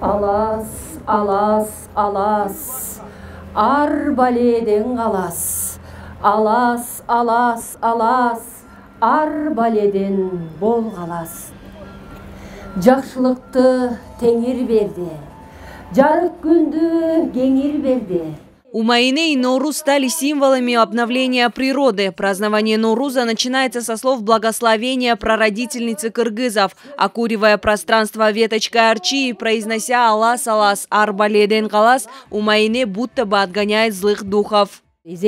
Алас, алас, алас, арбаледен алас. Алас, алас, алас, арбаледен бол қалас. Жақшылықты теңір берді, жарық күнді кеңір берді. Умайне и Норуз стали символами обновления природы. Празднование Ноуруза начинается со слов благословения прародительницы кыргызов, окуривая пространство веточкой арчи и произнося «Алас, алас, арбаледен калас», Умайне будто бы отгоняет злых духов.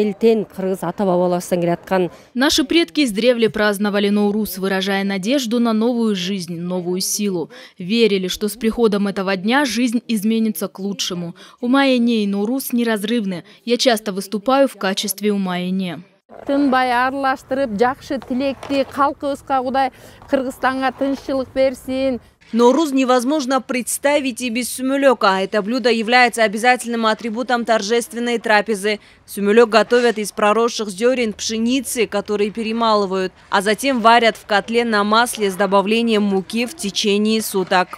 Наши предки издревле праздновали Ноуруз, выражая надежду на новую жизнь, новую силу. Верили, что с приходом этого дня жизнь изменится к лучшему. Умайне и Ноуруз неразрывны. Я часто выступаю в качестве Умайне. Тынбай аралаштырып, жакшы тилекти калкыбызга Кудай Кыргызстанга тынччылык берсин. Ноуруз невозможно представить и без сумелека. Это блюдо является обязательным атрибутом торжественной трапезы. Сумелек готовят из проросших зерен пшеницы, которые перемалывают, а затем варят в котле на масле с добавлением муки в течение суток.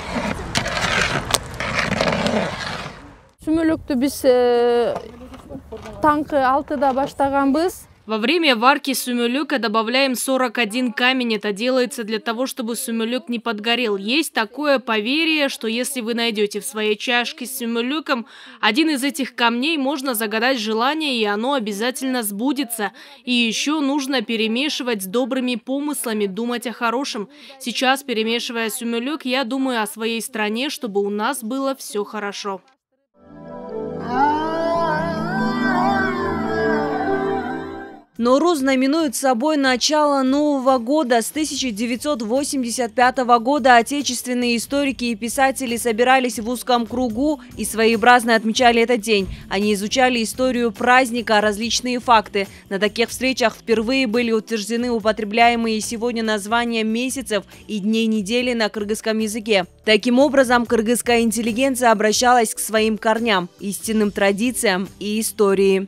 Сумелектү биз таңкы 6-да баштаганбыз. Во время варки сумелека добавляем 41 камень. Это делается для того, чтобы сумелек не подгорел. Есть такое поверье, что если вы найдете в своей чашке с сумелеком один из этих камней, можно загадать желание, и оно обязательно сбудется. И еще нужно перемешивать с добрыми помыслами, думать о хорошем. Сейчас, перемешивая сумелек, я думаю о своей стране, чтобы у нас было все хорошо. Ноуруз знаменует собой начало Нового года. С 1985 года отечественные историки и писатели собирались в узком кругу и своеобразно отмечали этот день. Они изучали историю праздника, различные факты. На таких встречах впервые были утверждены употребляемые сегодня названия месяцев и дней недели на кыргызском языке. Таким образом, кыргызская интеллигенция обращалась к своим корням, истинным традициям и истории.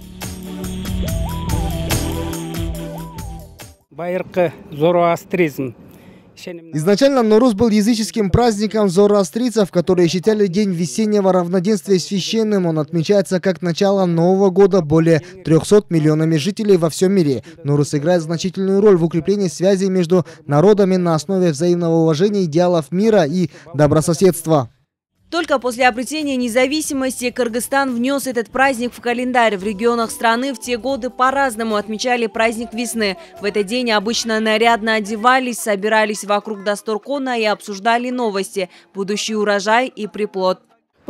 Изначально Ноуруз был языческим праздником зороастрийцев, которые считали день весеннего равноденствия священным. Он отмечается как начало Нового года более 300 миллионами жителей во всем мире. Ноуруз играет значительную роль в укреплении связей между народами на основе взаимного уважения, идеалов мира и добрососедства. Только после обретения независимости Кыргызстан внес этот праздник в календарь. В регионах страны в те годы по-разному отмечали праздник весны. В этот день обычно нарядно одевались, собирались вокруг дасторкона и обсуждали новости, будущий урожай и приплод.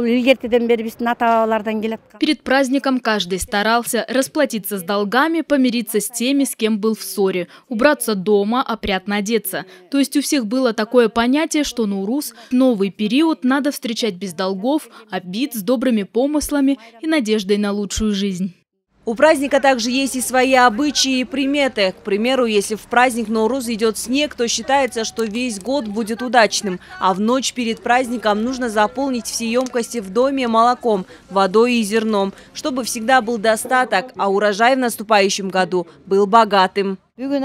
Перед праздником каждый старался расплатиться с долгами, помириться с теми, с кем был в ссоре, убраться дома, опрятно одеться. То есть у всех было такое понятие, что Ноуруз, новый период, надо встречать без долгов, обид, с добрыми помыслами и надеждой на лучшую жизнь. У праздника также есть и свои обычаи и приметы. К примеру, если в праздник Ноуруз идет снег, то считается, что весь год будет удачным. А в ночь перед праздником нужно заполнить все емкости в доме молоком, водой и зерном, чтобы всегда был достаток, а урожай в наступающем году был богатым.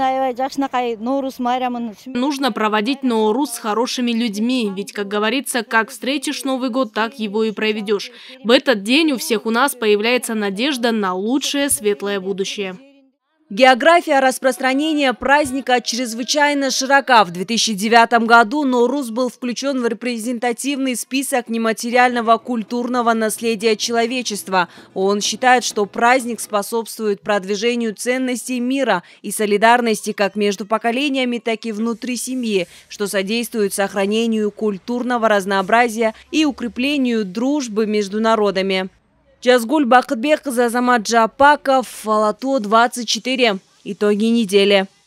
Нужно проводить Ноуруз с хорошими людьми, ведь, как говорится, как встретишь Новый год, так его и проведешь. В этот день у всех у нас появляется надежда на лучшее светлое будущее. География распространения праздника чрезвычайно широка. В 2009 году Ноуруз был включен в репрезентативный список нематериального культурного наследия человечества. Он считает, что праздник способствует продвижению ценностей мира и солидарности как между поколениями, так и внутри семьи, что содействует сохранению культурного разнообразия и укреплению дружбы между народами. Жазгуль Бакытбекқызы, Азамат Жапаков, Ала-Тоо 24. Итоги недели.